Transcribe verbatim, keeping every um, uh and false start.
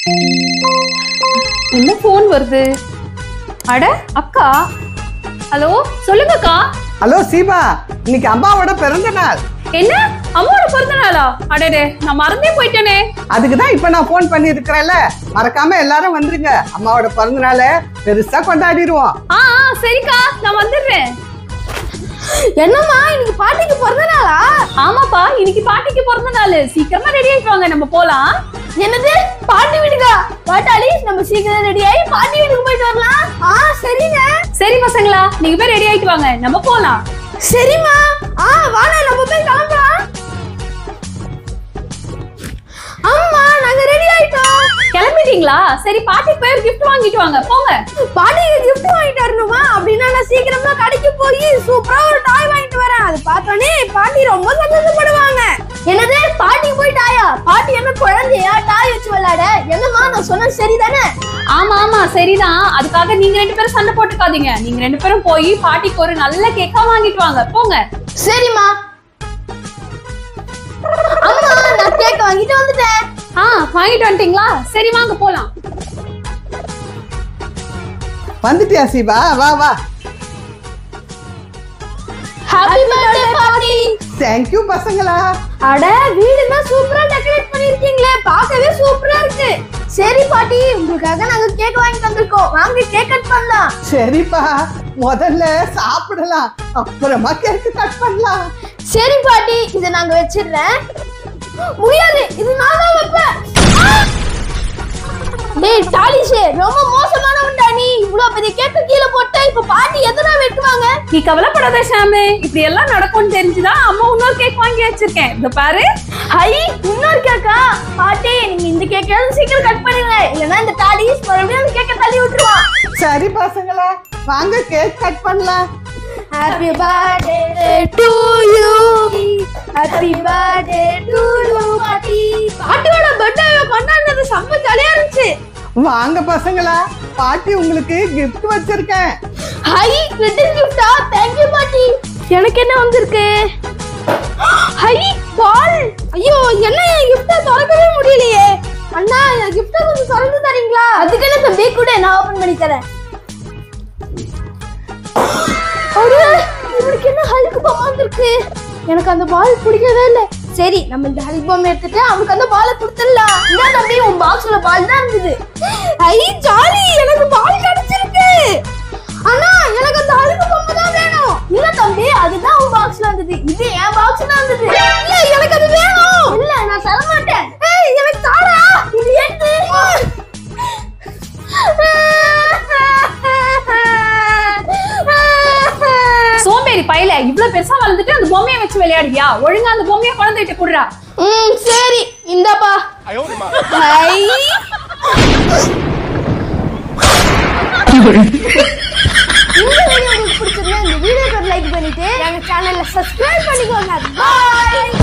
என்ன போன் வருது? அட அக்கா. ஹலோ சொல்லுங்க அக்கா. ஹலோ சீபா, இன்னைக்கு அம்மாவோட பிறந்த நாள். என்ன அம்மாவோட பிறந்த நாளா? அடடே நான் மறந்தே போயிட்டேனே. அதுக்குதான் இப்ப நான் போன் பண்ணி இருக்கிறேன்ல, மறக்காம எல்லாரும் வந்துருங்க. அம்மாவோட பிறந்த நாளை பெருசா கொண்டாடிடுவோம். ஆ சரிக்கா நான் வந்துடுறேன். என்னம்மா இன்னைக்கு பாட்டிக்கு பிறந்த நாளா? ஆமாப்பா இன்னைக்கு பாட்டிக்கு பிறந்த நாள். சீக்கிரமா ரெடி ஆயிட்டு வாங்க, நம்ம போலாம். என்னது பாட்டி வீட்டுக்கா? பாட்டாளி நம்ம சீக்கிரம் ரெடி ஆகி பாட்டி வீட்டுக்கு போயிட்டு வரலாம். ஆ சரிங்க. சரி பசங்களா, நீங்க போய் ரெடி ஆயிட்டு வாங்க, நம்ம போலாம். சரிம்மா. ஆ வாடா நம்ம போய் கிளம்பலாம். அம்மா நாங்க ரெடி ஆயிட்டோம். கிளம்பிட்டீங்களா? சரி பாட்டிக்கு போய் கிஃப்ட் வாங்கிட்டு வாங்க, போங்க. பாட்டிக்கு கிஃப்ட் வாங்கிட்டு வரணுமா? அப்படின்னா நான் சீக்கிரமா கடைக்கு போய் சூப்பரா ஒரு டாய் வாங்கிட்டு வரேன். அது பார்த்தோன்னே பாட்டி ரொம்ப சந்தோஷப்படுவாங்க. என்னது பாட்டிக்கு போய் டாயா? பாட்டி என்ன குழந்தையா டாய் வச்சு விளையாட? என்னம்மா நான் சொன்னது சரிதானே? ஆமா ஆமா சரிதான். அதுக்காக நீங்க ரெண்டு பேரும் சண்டை போட்டுக்காதீங்க. நீங்க ரெண்டு பேரும் போய் பாட்டிக்கு ஒரு நல்ல கேக்கா வாங்கிட்டு வாங்க, போங்க. சரிம்மா. அம்மா நான் கேக் வாங்கிட்டு வந்துட்டேன். ஆ வாங்கிட்டு வந்துட்டீங்களா? சரி வாங்க போலாம். வந்துட்டியா சீபா? வா வா. ஹாப்பி பர்த்டே பாட்டி. தேங்க்யூ பசங்களா. அட வீடுதான் சூப்பரா டெக்கரேட் பண்ணிருக்கீங்களே, பார்க்கவே சூப்பரா இருக்கு. சரி பாட்டி, உங்களுக்காக நாங்க கேக் வாங்கிட்டு வந்திருக்கோம். வாங்க கேக் கட் பண்ணலாம். சரிப்பா, முதல்ல சாப்பிடலாம், அப்புறமா கேக் கட் பண்ணலாம். சரி பாட்டி, இதை நாங்க வச்சிடுறேன். முடியாது, இது நான் தான் வைப்பேன். டேய் டாலிஷே, ரொம்ப மோசமானவன்டா நீ. இவ்ளோ பெரிய கேக்க கீழே போட்ட, இப்ப பாட்டி எதனா வெட்டுவாங்க. நீ கவலைப்படாத ஷாமு, இப்படி எல்லாம் நடக்கும்னு தெரிஞ்சுதான் அம்மா இன்னொரு கேக் வாங்கி வச்சிருக்கேன். இந்த பாரு. ஹை, இன்னொரு கேக்கா? பாட்டி நீங்க இந்த கேக்க சீக்கிரம் கட் பண்ணுங்க, இல்லனா இந்த டாலிஷ் மறுபடியும் அந்த கேக்க தள்ளி விட்டுருவான். சரி பசங்களா, வாங்க கேக் கட் பண்ணலாம். Happy birthday to you. Happy birthday to you பாட்டி. பாட்டியோட பர்த்டேவை கொண்டாடுறது செம்ம ஜாலியா இருந்துச்சு. வாங்க பசங்களா, பாட்டி உங்களுக்கு கிஃப்ட் வச்சிருக்கேன். ஹை, ரிட்டன் கிஃப்டா? தேங்க் யூ பாட்டி. எனக்கு என்ன வந்திருக்கு? Hi, ball. ஐயோ, என்ன என் கிஃப்ட திறக்கவே முடியலையே. அண்ணா, என் கிஃப்ட கொஞ்சம் திறந்து தரீங்களா? அதுக்கு என்ன தம்பி, கூட நான் ஓபன் பண்ணி தரேன். இவனுக்கு என்ன ஹல்க் பொம்மை வந்திருக்கு? எனக்கு அந்த பால் பிடிக்கவே இல்லை. சரி, நம்ம இந்த ஹல்க் பொம்மை எடுத்துட்டு அவனுக்கு அந்த பாலை கொடுத்துடலாம். இந்த தம்பி உன் பாக்ஸ்ல பால் தான் இருந்தது. ஐ ஜாலி, எனக்கு பால் கிடைச்சிருக்கு. அண்ணா எனக்கு அந்த ஹல்க் பொம்மை தான் வேணும். இல்ல தம்பி, அதுதான் உன் பாக்ஸ்ல இருந்தது, இது என் பாக்ஸ்ல இருந்தது. இல்ல எனக்கு அது வேணும். இல்ல நான் தர மாட்டேன். ஏய் எனக்கு தாடா, இது எடுத்து. சோம்பேறி பையல, இவ்வளவு பெருசா வளர்ந்துட்டு அந்த பொம்மையை வச்சு விளையாடுவியா? ஒழுங்கா அந்த பொம்மையை குழந்தைகிட்ட குடுறா. ம் சரி, இந்தப்பா. ஹை. இந்த வீடியோ உங்களுக்கு பிடிச்சிருந்தா இந்த வீடியோக்கு ஒரு லைக் பண்ணிட்டு எங்க சேனலை சப்ஸ்கிரைப் பண்ணிக்கோங்க. பை.